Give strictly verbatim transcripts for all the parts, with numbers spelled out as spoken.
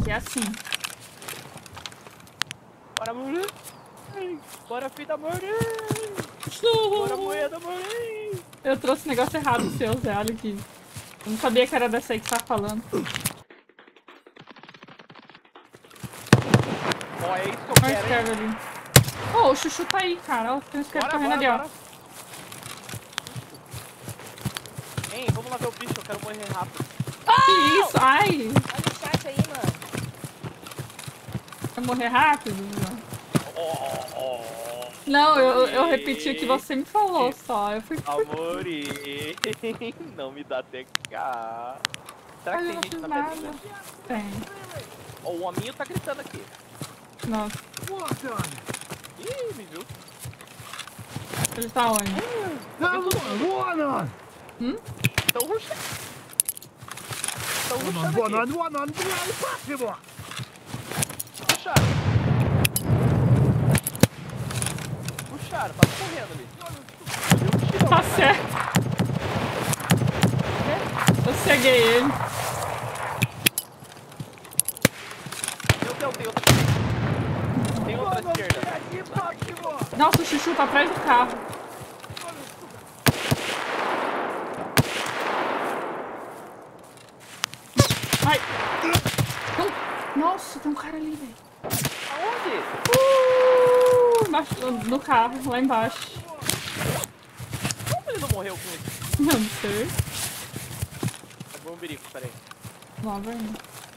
aqui é assim. Bora morrer! Bora fita morrer! Bora moeda morrer! Eu trouxe o negócio errado seu, Zé, olha aqui. Eu não sabia que era dessa aí que você tá falando. Ó, é isso que eu Olha o quero, hein? escreve ali. Oh, o Chuchu tá aí, cara. Ó, tem um escreve Bora, correndo bora, ali, ó. bora! Hein, vamos lá ver o bicho, eu quero morrer rápido. Que isso? Ai! Olha o chat aí, mano. Vai morrer rápido? Oh, oh, Não, eu, eu repeti o que você me falou só. Eu fui... Amorim, não me dá T K. Será que Mas eu tem não gente fiz na nada. pedrinha? Tem. Ó, o hominho tá gritando aqui. Nossa. Ih, me viu. Ele tá onde? Hum? Tão ruxando. Tão ruxando aqui. Puxaram. Puxaram, tá correndo ali. Deu um tiro. Tá certo. Eu ceguei ele. Meu Deus, tem outra. Tem outra esquerda. Nossa, o Chuchu tá atrás do carro. Ai. Não. Nossa, tem um cara ali, velho. Aonde? Uh, embaixo, no, no carro, lá embaixo. Como ele não morreu com isso? Não sei. Pegou um birico, peraí. Lá vem.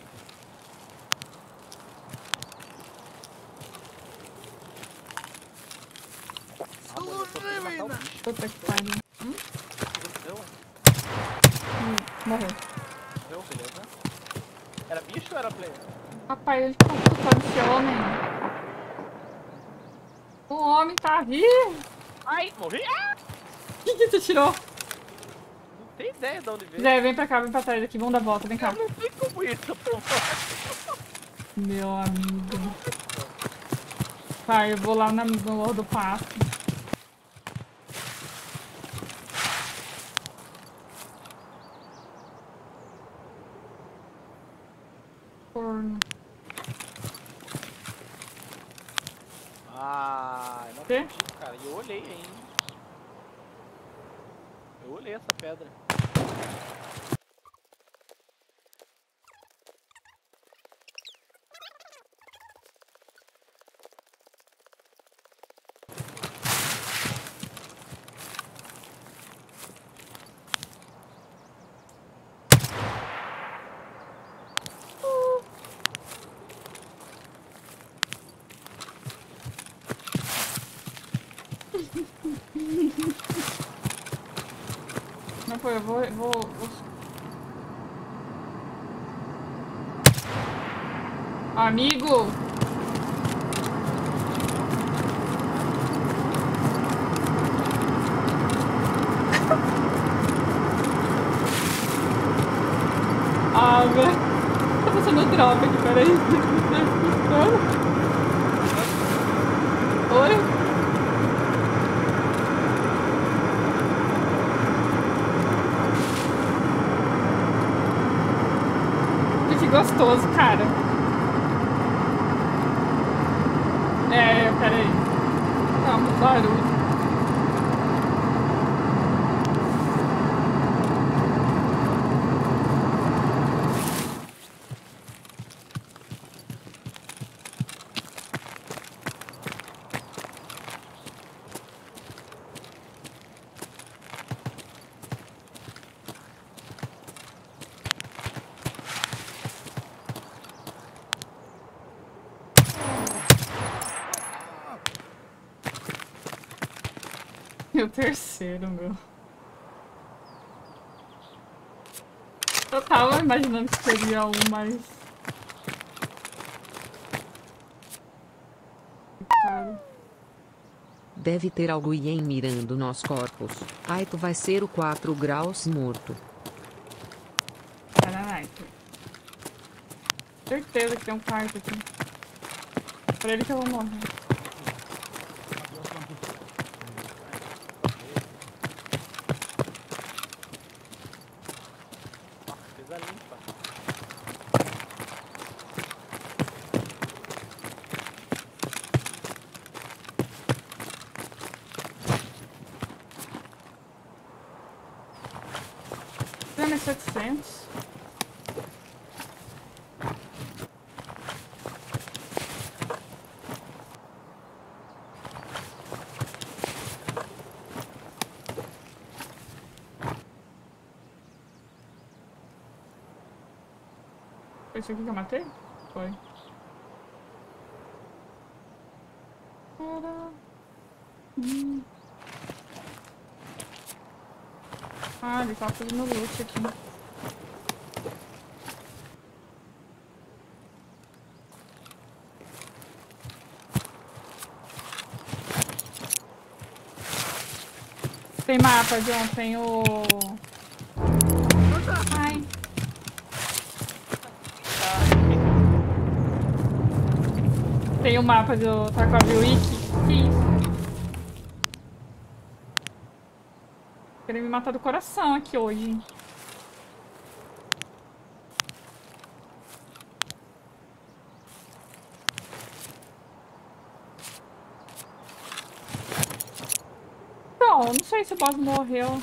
Ah, mano, eu tô tentando matar o bicho. Puta que pariu. Hum? Deu, Hum, morreu. deu, beleza. Era bicho ou era player? Rapaz, ele tá chutando esse homem. O homem tá vivo. Ai, morri. Ah! O que que tu tirou? Não tem ideia de onde veio. Zé, vem pra cá, vem pra trás aqui. Vamos dar volta, vem cá. Eu não sei como isso, pô. Meu amigo. Pai, eu vou lá na, no Lord do Passo. Corno. Ah, eu não Quê? acredito, cara. E eu olhei ainda. Eu olhei essa pedra. Não foi, eu vou, vou, vou... Amigo! Ah, velho. Tá passando droga aqui, peraí. Oi? Que gostoso, cara. É, peraí. Tá muito barulho. E o terceiro, meu. Eu tava imaginando que seria um, mas... Cara. Deve ter algo ien mirando nós corpos. Ai, tu vai ser o quatro graus morto. Caralho. Certeza que tem um quarto aqui. Pra ele que eu vou morrer. Coisa limpa. e setecentos. Foi isso aqui que eu matei? Foi. Hum. Ah, ele tá fazendo loot aqui. Tem mapa, John, tem o... Ai. Tem o mapa do Tarkov Wiki. Que isso? Querem me matar do coração aqui hoje. Não, não sei se o boss morreu.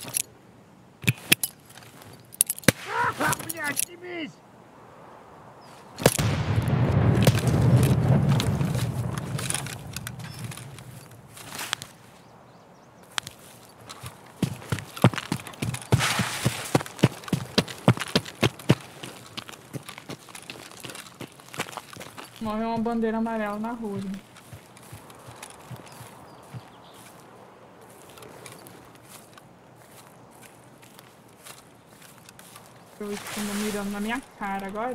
Morreu uma bandeira amarela na rua. Eu estou mirando na minha cara agora.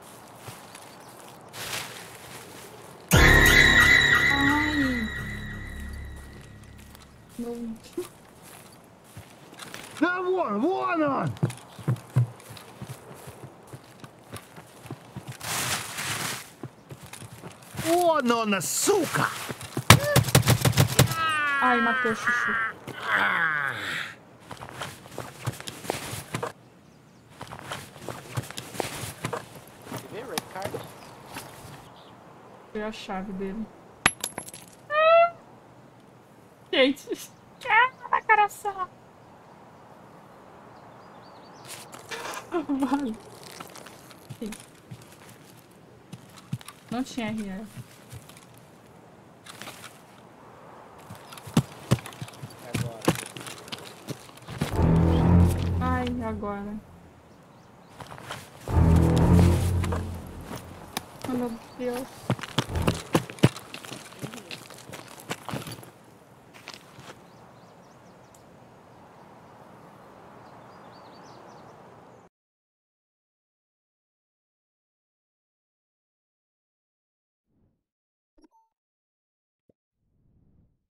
Ai. Não. Now one, one on! One on açúcar! Ai, matei o chuchu. Vê, red card? Foi a chave dele. Ah! Gente. Ah, coração. Vale. Sim. Não tinha R R. Agora. Ai, agora. Oh, meu Deus.